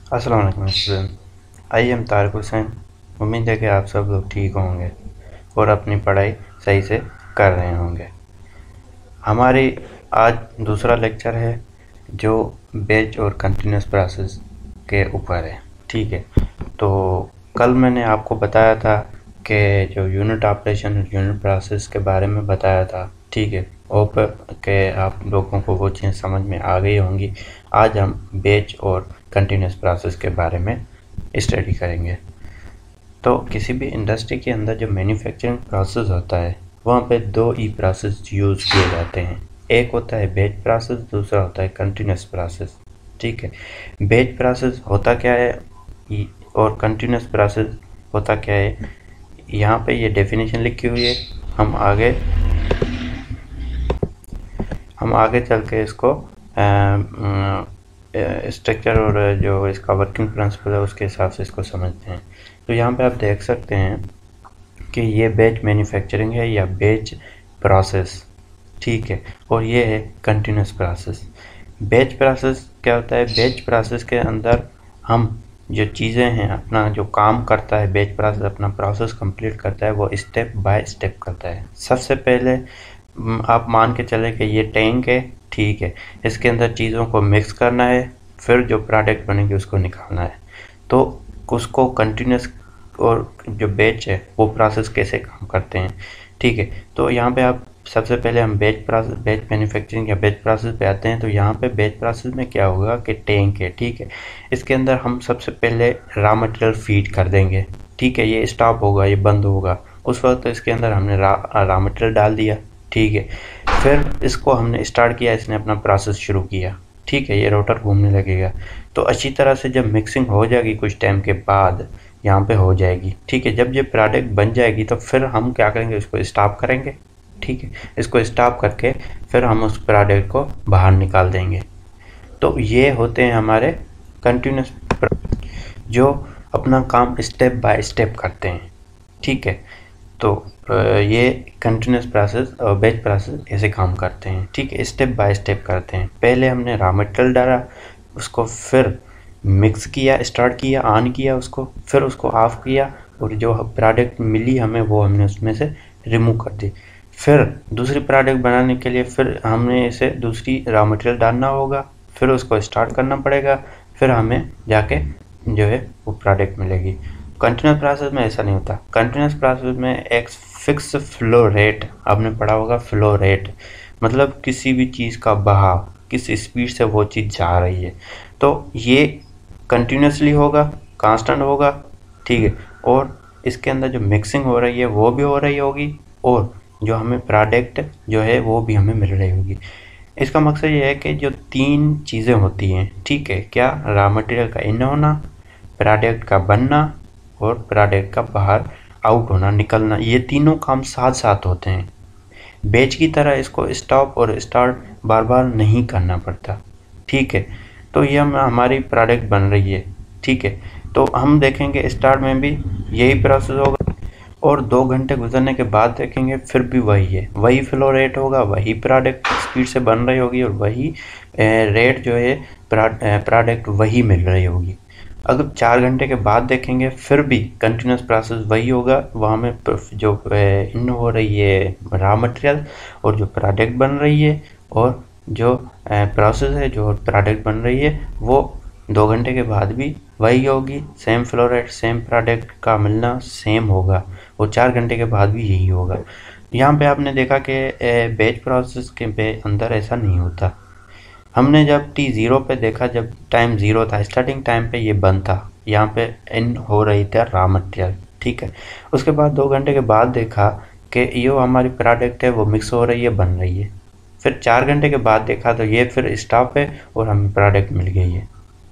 अस्सलाम वालेकुम student. I am Tariq Hussain. उम्मीद है कि आप सब लोग ठीक होंगे और अपनी पढ़ाई सही से कर रहे होंगे। हमारी आज दूसरा लेक्चर है जो बैच और कंटिन्यूस प्रोसेस के ऊपर है। ठीक है, तो कल मैंने आपको बताया था कि जो यूनिट ऑपरेशन और यूनिट प्रोसेस के बारे में बताया था। ठीक है, होप के आप लोगों को वो चीज़ समझ में आ गई होंगी। आज हम बैच और कंटिन्यूस प्रोसेस के बारे में स्टडी करेंगे। तो किसी भी इंडस्ट्री के अंदर जो मैन्युफैक्चरिंग प्रोसेस होता है वहाँ पे दो ही प्रोसेस यूज़ किए जाते हैं। एक होता है बैच प्रोसेस, दूसरा होता है कंटिन्यूस प्रोसेस। ठीक है, बैच प्रोसेस होता क्या है और कंटिन्यूस प्रोसेस होता क्या है, यहाँ पे ये डेफिनेशन लिखी हुई है। हम आगे चल के इसको स्ट्रक्चर और जो इसका वर्किंग प्रिंसिपल है उसके हिसाब से इसको समझते हैं। तो यहाँ पे आप देख सकते हैं कि ये बैच मैन्युफैक्चरिंग है या बैच प्रोसेस। ठीक है, और ये है कंटिन्यूस प्रोसेस। बैच प्रोसेस क्या होता है? बैच प्रोसेस के अंदर हम जो चीज़ें हैं, अपना जो काम करता है बैच प्रोसेस, अपना प्रोसेस कंप्लीट करता है, वो स्टेप बाय स्टेप करता है। सबसे पहले आप मान के चले कि ये टैंक है। ठीक है, इसके अंदर चीज़ों को मिक्स करना है, फिर जो प्रोडक्ट बनेगी उसको निकालना है। तो उसको कंटिन्यूस और जो बैच है वो प्रोसेस कैसे काम करते हैं। ठीक है, तो यहाँ पे आप सबसे पहले हम बैच मैन्युफैक्चरिंग या बैच प्रोसेस पे आते हैं। तो यहाँ पे बैच प्रोसेस में क्या होगा कि टैंक है। ठीक है, इसके अंदर हम सबसे पहले रॉ मटेरियल फीड कर देंगे। ठीक है, ये स्टॉप होगा, ये बंद होगा, उस वक्त इसके अंदर हमने रॉ मटेरियल डाल दिया। ठीक है, फिर इसको हमने स्टार्ट किया, इसने अपना प्रोसेस शुरू किया। ठीक है, ये रोटर घूमने लगेगा। तो अच्छी तरह से जब मिक्सिंग हो जाएगी कुछ टाइम के बाद यहाँ पे हो जाएगी। ठीक है, जब ये प्रोडक्ट बन जाएगी तो फिर हम क्या करेंगे, इसको स्टॉप करेंगे। ठीक है, इसको स्टॉप करके फिर हम उस प्रोडक्ट को बाहर निकाल देंगे। तो ये होते हैं हमारे कंटिन्यूस जो अपना काम स्टेप बाय स्टेप करते हैं। ठीक है, तो ये कंटिन्यूस प्रोसेस और बैच प्रोसेस ऐसे काम करते हैं। ठीक है, स्टेप बाय स्टेप करते हैं। पहले हमने रॉ मटेरियल डाला, उसको फिर मिक्स किया, स्टार्ट किया, ऑन किया उसको, फिर उसको ऑफ किया, और जो प्रोडक्ट मिली हमें वो हमने उसमें से रिमूव कर दी। फिर दूसरी प्रोडक्ट बनाने के लिए फिर हमने इसे दूसरी रॉ मटेरियल डालना होगा, फिर उसको स्टार्ट करना पड़ेगा, फिर हमें जाके जो है वो प्रोडक्ट मिलेगी। कंटिन्यूस प्रोसेस में ऐसा नहीं होता। कंटिन्यूस प्रोसेस में एक फिक्स फ्लो रेट, आपने पढ़ा होगा फ्लो रेट, मतलब किसी भी चीज़ का बहाव, किस स्पीड से वो चीज़ जा रही है, तो ये कंटिन्यूसली होगा, कांस्टेंट होगा। ठीक है, और इसके अंदर जो मिक्सिंग हो रही है वो भी हो रही होगी, और जो हमें प्रोडक्ट जो है वो भी हमें मिल रही होगी। इसका मकसद ये है कि जो तीन चीज़ें होती हैं, ठीक है, क्या, रॉ मटेरियल का इन होना, प्रोडक्ट का बनना और प्रोडक्ट का बाहर आउट होना, निकलना, ये तीनों काम साथ साथ होते हैं। बैच की तरह इसको स्टॉप और स्टार्ट बार बार नहीं करना पड़ता। ठीक है, तो ये हमारी प्रोडक्ट बन रही है। ठीक है, तो हम देखेंगे स्टार्ट में भी यही प्रोसेस होगा, और 2 घंटे गुजरने के बाद देखेंगे फिर भी वही है, वही फ्लो रेट होगा, वही प्रोडक्ट स्पीड से बन रही होगी, और वही रेट जो है प्रोडक्ट वही मिल रही होगी। अगर 4 घंटे के बाद देखेंगे फिर भी कंटिन्यूस प्रोसेस वही होगा, वहाँ में जो इन हो रही है रॉ मटेरियल, और जो प्रोडक्ट बन रही है, और जो प्रोसेस है जो प्रोडक्ट बन रही है, वो 2 घंटे के बाद भी वही होगी। Same flow rate, same product का मिलना सेम होगा, और 4 घंटे के बाद भी यही होगा। यहाँ पे आपने देखा कि बैच प्रोसेस के अंदर ऐसा नहीं होता। हमने जब T0 पे देखा, जब टाइम 0 था, स्टार्टिंग टाइम पे ये बंद था, यहाँ पे इन हो रही थी रॉ मटेरियल। ठीक है, उसके बाद 2 घंटे के बाद देखा कि ये हमारी प्रोडक्ट है वो मिक्स हो रही है, बन रही है। फिर 4 घंटे के बाद देखा तो ये फिर स्टॉप है और हमें प्रोडक्ट मिल गई है।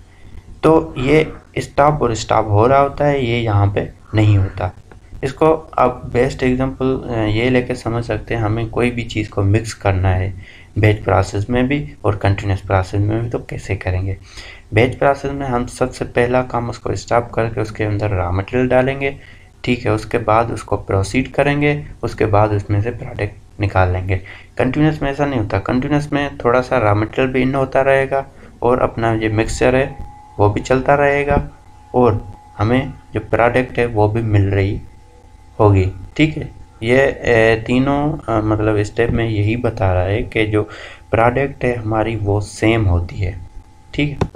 तो ये स्टॉप और स्टॉप हो रहा होता है, ये यहाँ पे नहीं होता। इसको आप बेस्ट एग्जांपल ये लेके समझ सकते हैं, हमें कोई भी चीज़ को मिक्स करना है बैच प्रोसेस में भी और कंटिन्यूस प्रोसेस में भी, तो कैसे करेंगे। बैच प्रोसेस में हम सबसे पहला काम उसको स्टॉप करके उसके अंदर रॉ मटेरियल डालेंगे। ठीक है, उसके बाद उसको प्रोसीड करेंगे, उसके बाद उसमें से प्रोडक्ट निकाल लेंगे। कंटिन्यूस में ऐसा नहीं होता। कंटिन्यूस में थोड़ा सा रॉ मटेरियल भी इन होता रहेगा, और अपना ये मिक्सचर है वो भी चलता रहेगा और हमें जो प्रोडक्ट है वो भी मिल रही होगी। ठीक है, ये तीनों मतलब स्टेप में यही बता रहा है कि जो प्रोडक्ट है हमारी वो सेम होती है। ठीक है,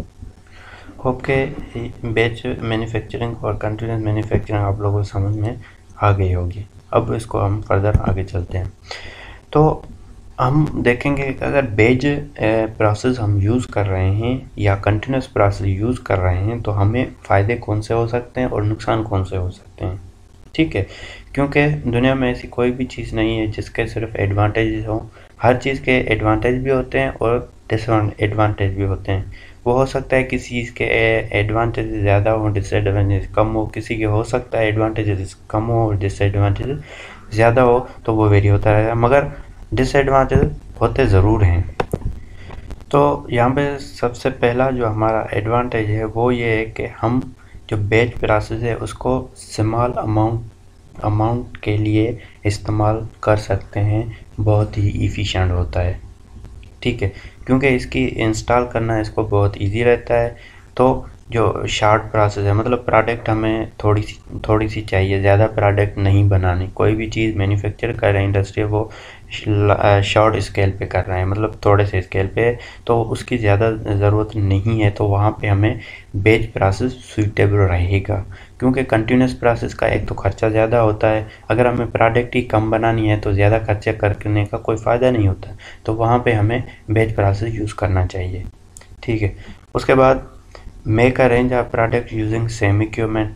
ओके। बैच मैन्युफैक्चरिंग और कंटिन्यूस मैन्युफैक्चरिंग आप लोगों को समझ में आ गई होगी। अब इसको हम फर्दर आगे चलते हैं। तो हम देखेंगे कि अगर बैच प्रोसेस हम यूज़ कर रहे हैं या कंटिन्यूस प्रोसेस यूज़ कर रहे हैं तो हमें फ़ायदे कौन से हो सकते हैं और नुकसान कौन से हो सकते हैं। ठीक है, क्योंकि दुनिया में ऐसी कोई भी चीज़ नहीं है जिसके सिर्फ एडवांटेज हों। हर चीज़ के एडवांटेज भी होते हैं और डिसएडवांटेज भी होते हैं। वो हो सकता है किसी चीज़ के एडवांटेज ज़्यादा हो, डिसएडवांटेज कम हो, किसी के हो सकता है एडवांटेज कम हो और डिसएडवांटेज ज़्यादा हो, तो वो वेरी होता रहेगा, मगर डिसएडवांटेज होते ज़रूर हैं। तो यहाँ पे सबसे पहला जो हमारा एडवांटेज है वो ये है कि हम जो बैच प्रोसेस है उसको स्मॉल अमाउंट के लिए इस्तेमाल कर सकते हैं, बहुत ही इफ़िशिएंट होता है। ठीक है, क्योंकि इसकी इंस्टॉल करना इसको बहुत इजी रहता है। तो जो शॉर्ट प्रोसेस है, मतलब प्रोडक्ट हमें थोड़ी सी चाहिए, ज़्यादा प्रोडक्ट नहीं बनानी। कोई भी चीज़ मैन्युफैक्चर कर रहे हैं इंडस्ट्री, वो शॉर्ट स्केल पे कर रहे हैं, मतलब थोड़े से स्केल पे, तो उसकी ज़्यादा ज़रूरत नहीं है। तो वहाँ पे हमें बैच प्रोसेस सूटेबल रहेगा, क्योंकि कंटिन्यूस प्रोसेस का एक तो खर्चा ज़्यादा होता है। अगर हमें प्रोडक्ट ही कम बनानी है तो ज़्यादा खर्चा करने का कोई फ़ायदा नहीं होता। तो वहाँ पे हमें बैच प्रोसेस यूज़ करना चाहिए। ठीक है, उसके बाद make a range of product using same equipment.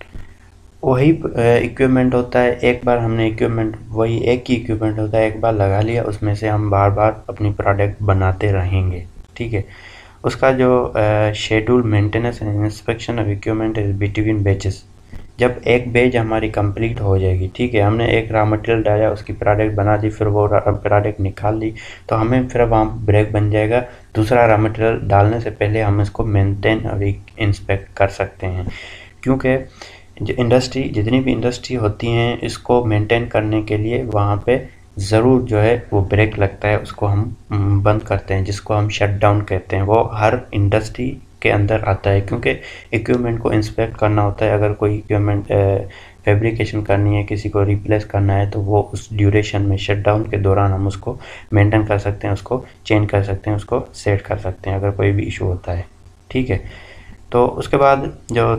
वही इक्विपमेंट होता है, एक बार हमने इक्विपमेंट, वही एक ही इक्विपमेंट होता है, एक बार लगा लिया, उसमें से हम बार बार अपनी प्रोडक्ट बनाते रहेंगे। ठीक है, उसका जो schedule maintenance and inspection of equipment is between batches. जब एक बैच हमारी कंप्लीट हो जाएगी, ठीक है, हमने एक रॉ मटेरियल डाला, उसकी प्रोडक्ट बना दी, फिर वो प्रोडक्ट निकाल ली, तो हमें फिर वहाँ ब्रेक बन जाएगा। दूसरा रॉ मटेरियल डालने से पहले हम इसको मेंटेन और इंस्पेक्ट कर सकते हैं, क्योंकि जो इंडस्ट्री, जितनी भी इंडस्ट्री होती हैं, इसको मेंटेन करने के लिए वहाँ पे ज़रूर जो है वो ब्रेक लगता है, उसको हम बंद करते हैं, जिसको हम शट डाउन कहते हैं। वो हर इंडस्ट्री के अंदर आता है, क्योंकि इक्विपमेंट को इंस्पेक्ट करना होता है। अगर कोई इक्विपमेंट फैब्रिकेशन करनी है, किसी को रिप्लेस करना है, तो वो उस ड्यूरेशन में, शट डाउन के दौरान हम उसको मेंटेन कर सकते हैं, उसको चेंज कर सकते हैं, उसको सेट कर सकते हैं अगर कोई भी इशू होता है। ठीक है, तो उसके बाद जो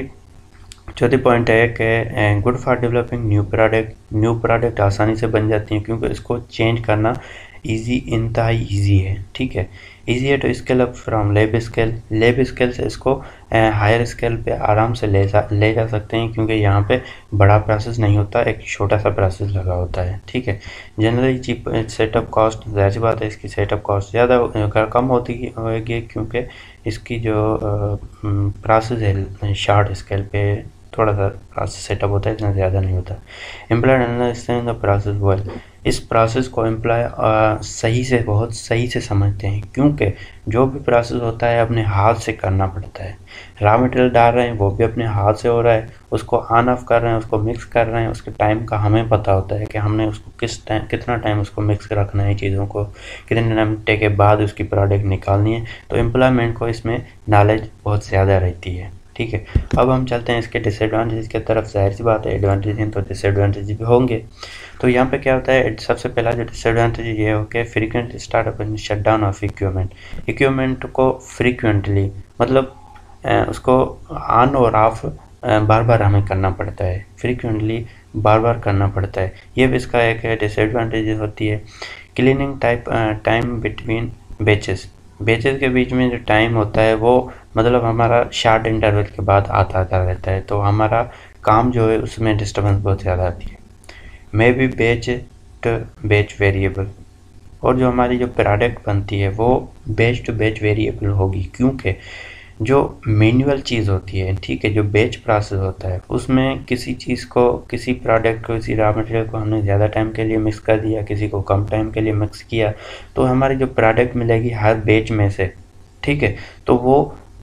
चौथी पॉइंट है कि good for developing new product आसानी से बन जाती हैं, क्योंकि इसको चेंज करना इंतहाई ईजी है। ठीक है, ईजी है to scale up from lab scale से इसको हायर स्केल पे आराम से ले जा सकते हैं, क्योंकि यहाँ पे बड़ा प्रोसेस नहीं होता, एक छोटा सा प्रोसेस लगा होता है। ठीक है, जनरली चीप सेटअप कॉस्ट, जाहिर सी बात है इसकी सेटअप कॉस्ट ज़्यादा कम होगी, क्योंकि इसकी जो प्रोसेस है शॉर्ट स्केल पे थोड़ा सा प्रोसेस सेटअप होता है, इतना ज़्यादा नहीं होता। Employ understand the process well. इस प्रोसेस को एम्प्लॉय बहुत सही से समझते हैं, क्योंकि जो भी प्रोसेस होता है अपने हाथ से करना पड़ता है। रॉ मटेरियल डाल रहे हैं वो भी अपने हाथ से हो रहा है, उसको ऑन ऑफ कर रहे हैं, उसको मिक्स कर रहे हैं, उसके टाइम का हमें पता होता है कि हमने उसको कितना टाइम उसको मिक्स रखना है, चीज़ों को कितने घंटे के बाद उसकी प्रोडक्ट निकालनी है। तो एम्प्लॉयमेंट को इसमें नॉलेज बहुत ज़्यादा रहती है। ठीक है, अब हम चलते हैं इसके डिसएडवांटेज की तरफ। जाहिर सी बात है एडवांटेज हैं तो डिसएडवांटेज भी होंगे। तो यहाँ पे क्या होता है, सबसे पहला जो डिसएडवांटेज ये हो कि frequent startup and shut down of equipment को फ्रीक्वेंटली, मतलब उसको ऑन और ऑफ बार बार हमें करना पड़ता है, फ्रीक्वेंटली बार बार करना पड़ता है, ये भी इसका एक डिसएडवांटेज होती है। क्लीनिंग टाइम बिटवीन बेचेस के बीच में जो टाइम होता है वो, मतलब हमारा शार्ट इंटरवल के बाद आता रहता है, तो हमारा काम जो है उसमें डिस्टर्बेंस बहुत ज़्यादा आती है। मे बी बैच वेरिएबल, और जो हमारी जो प्रोडक्ट बनती है वो बैच टू बैच वेरिएबल होगी, क्योंकि जो मैनुअल चीज़ होती है, ठीक है, जो बैच प्रोसेस होता है उसमें किसी चीज़ को, किसी प्रोडक्ट को, किसी रॉ मटेरियल को हमने ज़्यादा टाइम के लिए मिक्स कर दिया, किसी को कम टाइम के लिए मिक्स किया, तो हमारी जो प्रोडक्ट मिलेगी हर बैच में से, ठीक है, तो वो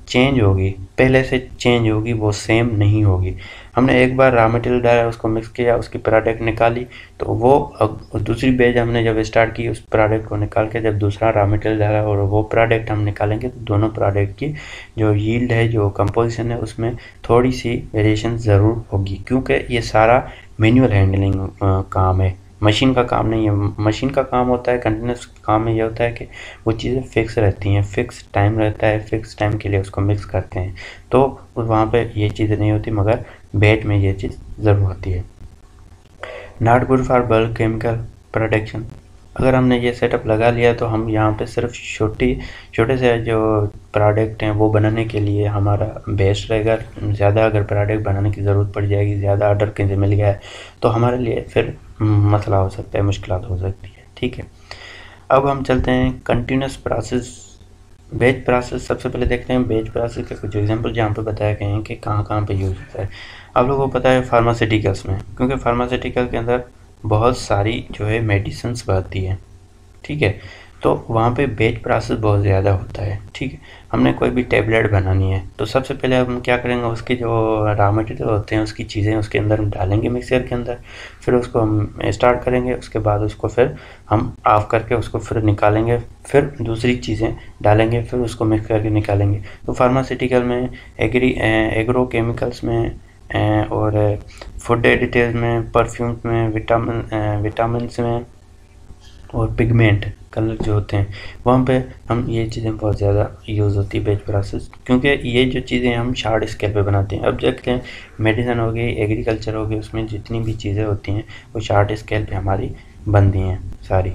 चेंज होगी, पहले से चेंज होगी, वो सेम नहीं होगी। हमने एक बार रॉ मटेरियल डाला, उसको मिक्स किया, उसकी प्रोडक्ट निकाली, तो वो अब दूसरी बैच हमने जब स्टार्ट की, उस प्रोडक्ट को निकाल के जब दूसरा रॉ मटेरियल डाला और वो प्रोडक्ट हम निकालेंगे, तो दोनों प्रोडक्ट की जो यील्ड है, जो कंपोजिशन है, उसमें थोड़ी सी वेरिएशन ज़रूर होगी, क्योंकि ये सारा मैनुअल हैंडलिंग काम है, मशीन का काम नहीं है। मशीन का काम होता है, कंटिन्यूस काम में ये होता है कि वो चीज़ें फिक्स रहती हैं, फिक्स टाइम रहता है, फिक्स टाइम के लिए उसको मिक्स करते हैं, तो वहाँ पे ये चीज़ें नहीं होती, मगर बैच में ये चीज़ ज़रूर होती है। Not good for bulk chemical production. अगर हमने ये सेटअप लगा लिया तो हम यहाँ पे सिर्फ छोटे से जो प्रोडक्ट हैं वो बनाने के लिए हमारा बेस्ट रहेगा। ज़्यादा अगर प्रोडक्ट बनाने की ज़रूरत पड़ जाएगी, ज़्यादा ऑर्डर कहीं से मिल गया है, तो हमारे लिए फिर मसला हो सकता है, मुश्किलात हो सकती है। ठीक है, अब हम चलते हैं कंटिन्यूस प्रोसेस, बैच प्रोसेस। सबसे पहले देखते हैं बैच प्रोसेस के कुछ एग्जांपल जहाँ पे बताया गए हैं कि कहाँ पे यूज़ होता है। आप लोगों को पता है फार्मास्यूटिकल्स में, क्योंकि फार्मास्यूटिकल के अंदर बहुत सारी जो है मेडिसिन्स बनती है, ठीक है, तो वहाँ पे बैच प्रोसेस बहुत ज़्यादा होता है। ठीक है, हमने कोई भी टेबलेट बनानी है, तो सबसे पहले हम क्या करेंगे, उसके जो रॉ मटेरियल होते हैं, उसकी चीज़ें उसके अंदर डालेंगे मिक्सर के अंदर, फिर उसको हम स्टार्ट करेंगे, उसके बाद उसको फिर हम ऑफ करके उसको फिर निकालेंगे, फिर दूसरी चीज़ें डालेंगे, फिर उसको मिक्स करके निकालेंगे। तो फार्मास्यूटिकल में, एग्रो केमिकल्स में, और फूड एडिटिव्स में, परफ्यूम्स में, विटामिन्स में, और पिगमेंट कलर जो होते हैं, वहाँ पे हम ये चीज़ें बहुत ज़्यादा यूज़ होती है बैच प्रोसेस, क्योंकि ये जो चीज़ें हम शार्ट स्केल पे बनाते हैं। अब देखते हैं मेडिसिन हो गई, एग्रीकल्चर हो गई, उसमें जितनी भी चीज़ें होती हैं वो शार्ट स्केल पे हमारी बनती हैं सारी।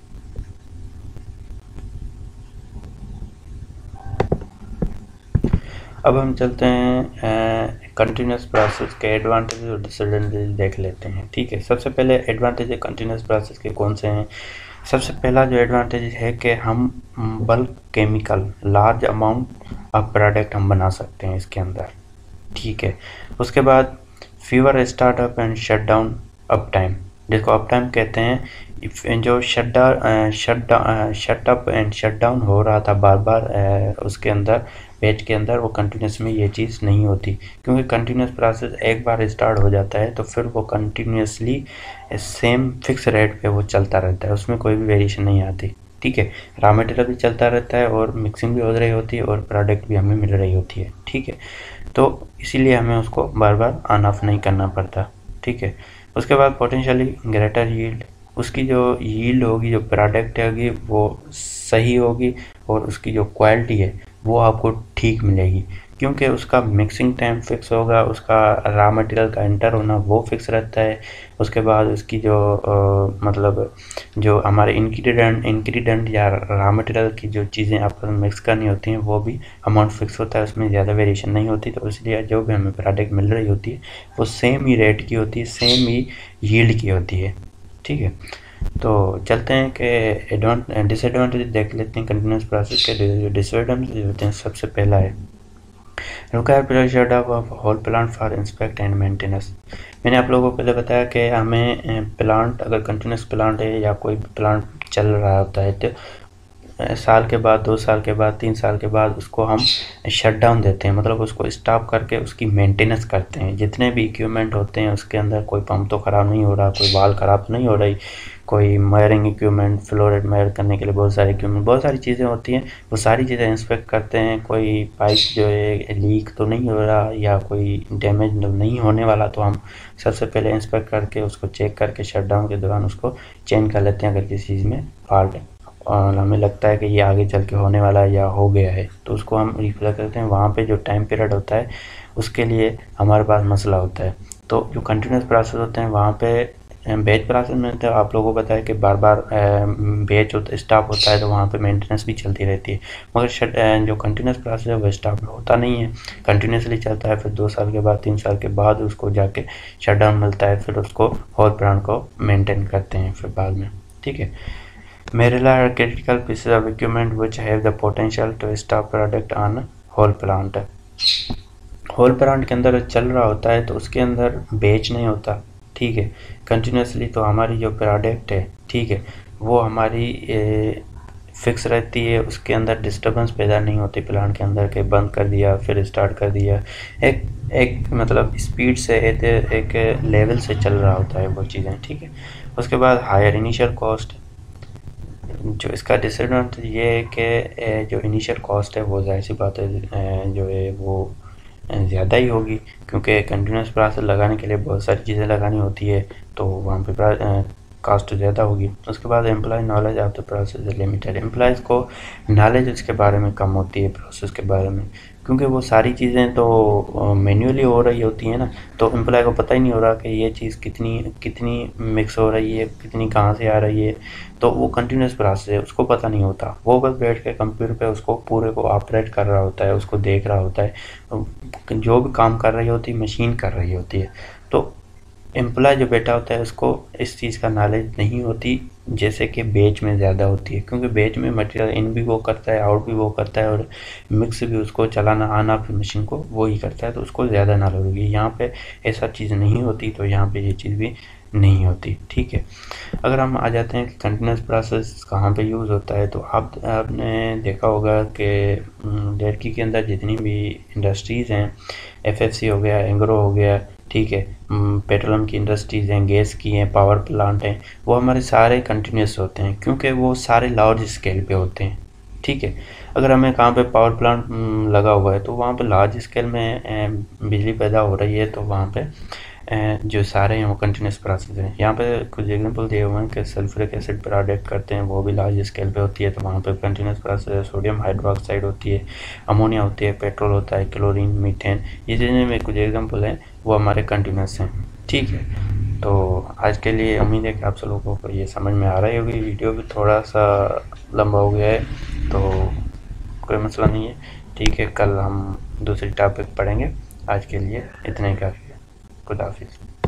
अब हम चलते हैं कंटिन्यूस प्रोसेस के एडवांटेज और डिसएडवांटेज देख लेते हैं। ठीक है, सबसे पहले एडवांटेज है कंटिन्यूस प्रोसेस के कौन से हैं। सबसे पहला जो एडवांटेज है कि हम bulk chemical, large amount of product हम बना सकते हैं इसके अंदर। ठीक है, उसके बाद fewer startup and shut down up time, जिसको अप टाइम कहते हैं, जो shut up and shut down हो रहा था बार बार उसके अंदर, बैच के अंदर, वो कंटिन्यूस में ये चीज़ नहीं होती, क्योंकि कंटिन्यूस प्रोसेस एक बार स्टार्ट हो जाता है तो फिर वो कंटिन्यूसली सेम फिक्स रेट पे वो चलता रहता है, उसमें कोई भी वेरिएशन नहीं आती। ठीक है, रॉ मटेरियल भी चलता रहता है और मिक्सिंग भी हो रही होती है और प्रोडक्ट भी हमें मिल रही होती है। ठीक है, तो इसीलिए हमें उसको बार बार ऑन ऑफ नहीं करना पड़ता। ठीक है, उसके बाद पोटेंशियली ग्रेटर यील्ड, उसकी जो यील्ड होगी, जो प्रोडक्ट होगी, वो सही होगी और उसकी जो क्वालिटी है वो आपको ठीक मिलेगी, क्योंकि उसका मिक्सिंग टाइम फिक्स होगा, उसका रॉ मटेरियल का एंटर होना वो फिक्स रहता है। उसके बाद उसकी जो मतलब जो हमारे इंग्रेडिएंट या रॉ मटेरियल की जो चीज़ें आपस में मिक्स करनी होती हैं वो भी अमाउंट फिक्स होता है, उसमें ज़्यादा वेरिएशन नहीं होती, तो इसलिए जो भी हमें प्रोडक्ट मिल रही होती है वो सेम ही रेट की होती है, सेम ही यील्ड की होती है। ठीक है, तो चलते हैं कि डिसएडवांटेज देख लेते हैं कंटिन्यूस प्रोसेस के। डिसएडवांटेज होते हैं, सबसे पहला है require period shut off whole plant for inspect and maintenance. मैंने आप लोगों को पहले बताया कि हमें प्लांट, अगर कंटिन्यूस प्लांट है या कोई प्लांट चल रहा होता है, तो साल के बाद, 2 साल के बाद, 3 साल के बाद उसको हम शट डाउन देते हैं, मतलब उसको स्टॉप करके उसकी मेंटेनेंस करते हैं। जितने भी इक्विपमेंट होते हैं उसके अंदर, कोई पंप तो ख़राब नहीं हो रहा, कोई वाल ख़राब तो नहीं हो रही, कोई मेयरिंग इक्विपमेंट, फ्लोरेट मेयर करने के लिए बहुत सारे इक्विपमेंट, बहुत सारी चीज़ें होती हैं, वो सारी चीज़ें इंस्पेक्ट करते हैं। कोई पाइप जो है लीक तो नहीं हो रहा या कोई डैमेज नहीं होने वाला, तो हम सबसे पहले इंस्पेक्ट करके उसको चेक करके शट डाउन के दौरान उसको चेंज कर लेते हैं। अगर किसी चीज़ में फॉल्ट है और हमें लगता है कि ये आगे चल के होने वाला है या हो गया है, तो उसको हम रिप्लेस करते हैं। वहाँ पे जो टाइम पीरियड होता है उसके लिए हमारे पास मसला होता है। तो जो कंटिन्यूस प्रोसेस होते हैं वहाँ पे, बैच प्रोसेस में तो आप लोगों को पता है कि बार बार बैच स्टॉप होता है, तो वहाँ पे मेंटेनेंस भी चलती रहती है। मगर जो कंटिन्यूस प्रोसेस है वो स्टॉप होता नहीं है, कंटिन्यूसली चलता है। फिर 2 साल के बाद, 3 साल के बाद उसको जाके शट डाउन मिलता है, फिर उसको होल प्लांट को मेंटेन करते हैं फिर बाद में। ठीक है, Marilla are critical pieces of equipment which have the potential to stop product on whole plant. Whole plant के अंदर चल रहा होता है तो उसके अंदर बैच नहीं होता। ठीक है, कंटिन्यूसली, तो हमारी जो प्रोडक्ट है, ठीक है, वो हमारी फिक्स रहती है, उसके अंदर डिस्टर्बेंस पैदा नहीं होती प्लांट के अंदर के बंद कर दिया फिर स्टार्ट कर दिया, एक एक मतलब स्पीड से एक लेवल से चल रहा होता है वो चीज़ें, ठीक है। उसके बाद हायर इनिशियल कॉस्ट, जो इसका डिसएडवांटेज ये है कि जो इनिशियल कॉस्ट है वो ज़ाहिर सी बात है जो है वो ज़्यादा ही होगी, क्योंकि कंटिन्यूस प्रोसेस लगाने के लिए बहुत सारी चीज़ें लगानी होती है, तो वहाँ पे कास्ट ज़्यादा होगी। उसके बाद employ knowledge of the process is limited, employees को नॉलेज उसके बारे में कम होती है प्रोसेस के बारे में, क्योंकि वो सारी चीज़ें तो मैन्युअली हो रही होती हैं ना, तो एम्प्लॉय को पता ही नहीं हो रहा कि ये चीज़ कितनी कितनी मिक्स हो रही है, कितनी कहाँ से आ रही है, तो वो कंटिन्यूस प्रोसेस है, उसको पता नहीं होता। वो बस बैठ के कंप्यूटर पे उसको पूरे को ऑपरेट कर रहा होता है, उसको देख रहा होता है, जो भी काम कर रही होती है मशीन कर रही होती है। तो एम्प्लॉय जो बैठा होता है उसको इस चीज़ का नॉलेज नहीं होती, जैसे कि बैच में ज़्यादा होती है, क्योंकि बैच में मटेरियल इन भी वो करता है, आउट भी वो करता है, और मिक्स भी उसको चलाना आना फिर मशीन को वो ही करता है, तो उसको ज़्यादा नॉलेज होगी। यहाँ पे ऐसा चीज़ नहीं होती, तो यहाँ पे ये चीज़ भी नहीं होती, ठीक है। अगर हम आ जाते हैं कि कंटिन्यूस प्रोसेस कहाँ पे यूज़ होता है, तो आपने देखा होगा कि डेयरी के अंदर जितनी भी इंडस्ट्रीज़ हैं, एफएफसी हो गया, एंग्रो हो गया, ठीक है, पेट्रोलियम की इंडस्ट्रीज़ हैं, गैस की हैं, पावर प्लांट हैं, वो हमारे सारे कंटिन्यूस होते हैं, क्योंकि वो सारे लार्ज स्केल पे होते हैं, ठीक है। अगर हमें कहाँ पे पावर प्लांट लगा हुआ है, तो वहाँ पे लार्ज स्केल में बिजली पैदा हो रही है, तो वहाँ पे जो सारे हैं वो कंटिन्यूस प्रोसेस हैं। यहाँ पे कुछ एग्जांपल दिए हुए हैं कि सल्फ्यूरिक एसिड प्रोडक्ट करते हैं, वो भी लार्ज स्केल पे होती है, तो वहाँ पे कंटिन्यूस प्रोसेस है। सोडियम हाइड्रोक्साइड होती है, अमोनिया होती है, पेट्रोल होता है, क्लोरीन, मीथेन, ये जितने में कुछ एग्जांपल हैं वो हमारे कंटिन्यूस हैं, ठीक है। तो आज के लिए उम्मीद है कि आप सब लोगों को ये समझ में आ रही होगी। वीडियो भी थोड़ा सा लंबा हो गया है, तो कोई मसला नहीं है, ठीक है। कल हम दूसरी टॉपिक पढ़ेंगे, आज के लिए इतना ही काफ़ी है। खुदा हाफिज़।